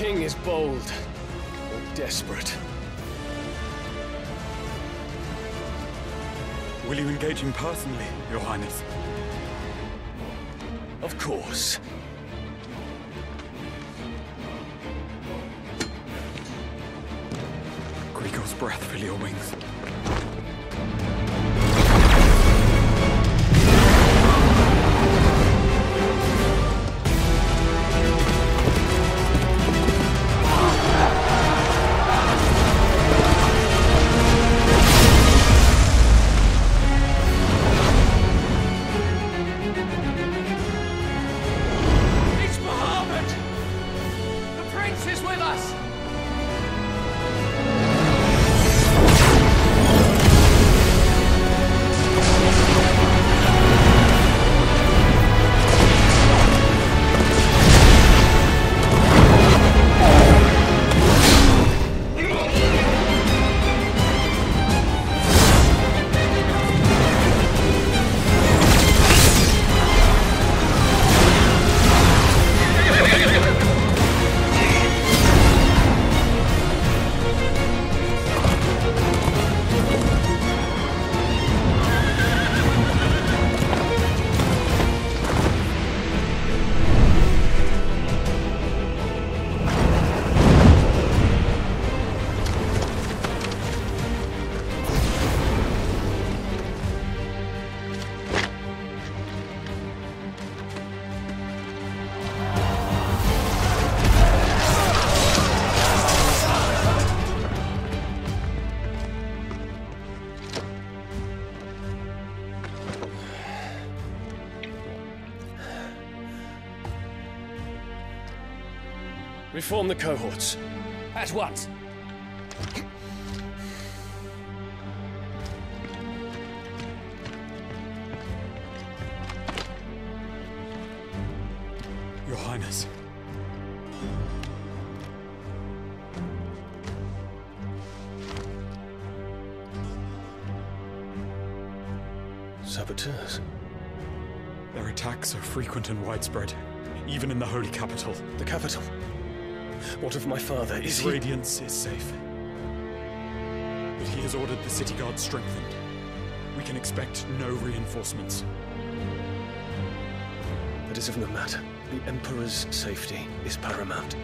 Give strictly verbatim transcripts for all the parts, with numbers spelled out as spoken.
king is bold or desperate. Will you engage him personally, Your Highness? Of course. Grigor's breath fill your wings. Reform the cohorts. At once. Your Highness. Saboteurs. Their attacks are frequent and widespread, even in the Holy Capital. The capital? What of my father? Is His he... radiance is safe. But he has ordered the city guard strengthened. We can expect no reinforcements. That is of no matter. The Emperor's safety is paramount.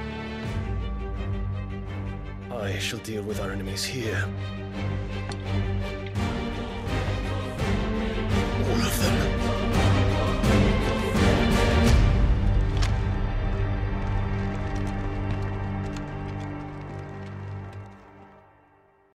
I shall deal with our enemies here.